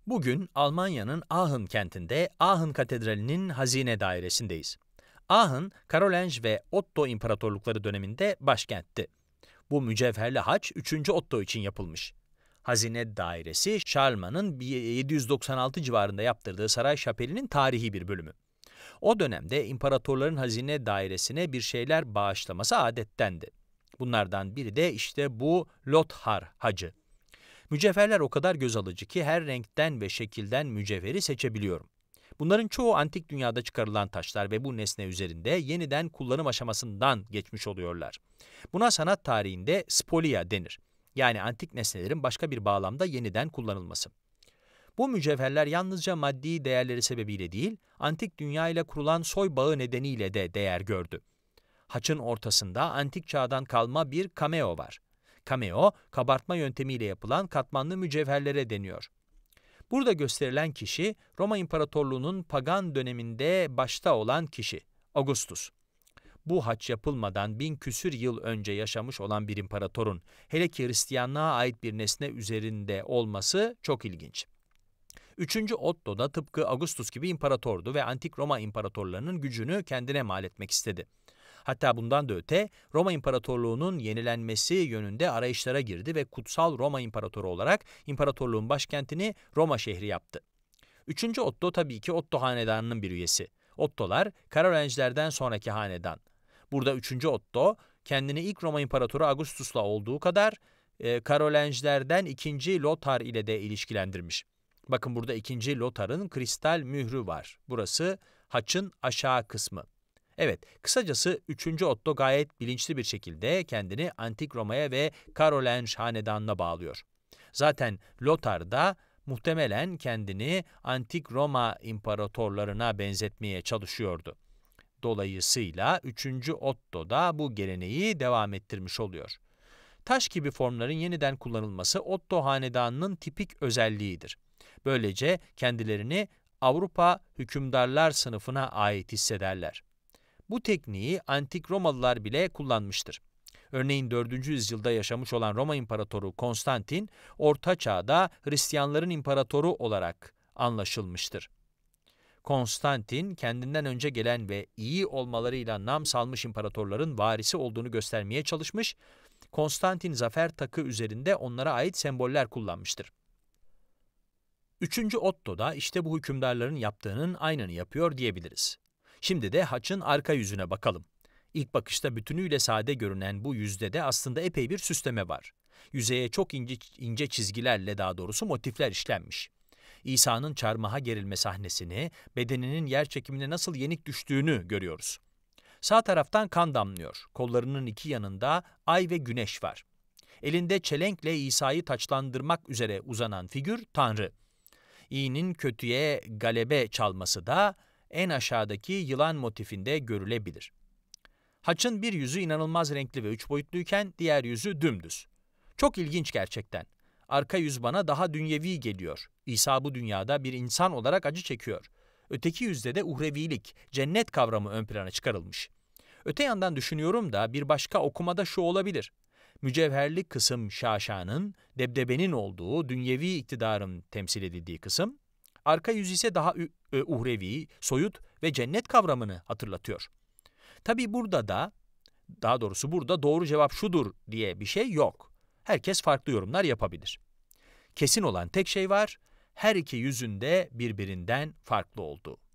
Bugün Almanya'nın Aachen kentinde Aachen Katedrali'nin hazine dairesindeyiz. Aachen, Karolinj ve Otto İmparatorlukları döneminde başkentti. Bu mücevherli haç 3. Otto için yapılmış. Hazine dairesi, Charlemagne'ın 796 civarında yaptırdığı saray şapelinin tarihi bir bölümü. O dönemde imparatorların hazine dairesine bir şeyler bağışlaması adettendi. Bunlardan biri de işte bu Lothar hacı. Mücevherler o kadar göz alıcı ki her renkten ve şekilden mücevheri seçebiliyorum. Bunların çoğu antik dünyada çıkarılan taşlar ve bu nesne üzerinde yeniden kullanım aşamasından geçmiş oluyorlar. Buna sanat tarihinde spolia denir. Yani antik nesnelerin başka bir bağlamda yeniden kullanılması. Bu mücevherler yalnızca maddi değerleri sebebiyle değil, antik dünya ile kurulan soy bağı nedeniyle de değer gördü. Haçın ortasında antik çağdan kalma bir cameo var. Cameo, kabartma yöntemiyle yapılan katmanlı mücevherlere deniyor. Burada gösterilen kişi, Roma İmparatorluğu'nun pagan döneminde başta olan kişi, Augustus. Bu haç yapılmadan 1000 küsür yıl önce yaşamış olan bir imparatorun, hele ki Hristiyanlığa ait bir nesne üzerinde olması çok ilginç. 3. Otto da tıpkı Augustus gibi imparatordu ve antik Roma imparatorlarının gücünü kendine mal etmek istedi. Hatta bundan da öte Roma İmparatorluğu'nun yenilenmesi yönünde arayışlara girdi ve Kutsal Roma İmparatoru olarak imparatorluğun başkentini Roma şehri yaptı. 3. Otto tabii ki Otto hanedanının bir üyesi. Ottolar Karolinjlerden sonraki hanedan. Burada 3. Otto kendini ilk Roma İmparatoru Augustus'la olduğu kadar Karolinjlerden 2. Lothar ile de ilişkilendirmiş. Bakın burada 2. Lothar'ın kristal mührü var. Burası haçın aşağı kısmı. Evet, kısacası 3. Otto gayet bilinçli bir şekilde kendini Antik Roma'ya ve Karolinj hanedanına bağlıyor. Zaten Lothar da muhtemelen kendini Antik Roma imparatorlarına benzetmeye çalışıyordu. Dolayısıyla 3. Otto da bu geleneği devam ettirmiş oluyor. Taş gibi formların yeniden kullanılması Otto hanedanının tipik özelliğidir. Böylece kendilerini Avrupa hükümdarlar sınıfına ait hissederler. Bu tekniği antik Romalılar bile kullanmıştır. Örneğin 4. yüzyılda yaşamış olan Roma İmparatoru Konstantin, Orta Çağ'da Hristiyanların imparatoru olarak anlaşılmıştır. Konstantin, kendinden önce gelen ve iyi olmalarıyla nam salmış imparatorların varisi olduğunu göstermeye çalışmış, Konstantin zafer takı üzerinde onlara ait semboller kullanmıştır. 3. Otto da işte bu hükümdarların yaptığının aynını yapıyor diyebiliriz. Şimdi de haçın arka yüzüne bakalım. İlk bakışta bütünüyle sade görünen bu yüzde de aslında epey bir süsleme var. Yüzeye çok ince çizgilerle daha doğrusu motifler işlenmiş. İsa'nın çarmıha gerilme sahnesini, bedeninin yer çekimine nasıl yenik düştüğünü görüyoruz. Sağ taraftan kan damlıyor. Kollarının iki yanında ay ve güneş var. Elinde çelenkle İsa'yı taçlandırmak üzere uzanan figür Tanrı. İyinin kötüye galebe çalması da en aşağıdaki yılan motifinde görülebilir. Haçın bir yüzü inanılmaz renkli ve 3 boyutluyken diğer yüzü dümdüz. Çok ilginç gerçekten. Arka yüz bana daha dünyevi geliyor. İsa bu dünyada bir insan olarak acı çekiyor. Öteki yüzde de uhrevilik, cennet kavramı ön plana çıkarılmış. Öte yandan düşünüyorum da bir başka okumada şu olabilir. Mücevherli kısım şaşanın, debdebenin olduğu, dünyevi iktidarın temsil edildiği kısım, arka yüz ise daha uhrevi, soyut ve cennet kavramını hatırlatıyor. Tabii burada doğru cevap şudur diye bir şey yok. Herkes farklı yorumlar yapabilir. Kesin olan tek şey var, her iki yüzün de birbirinden farklı olduğu.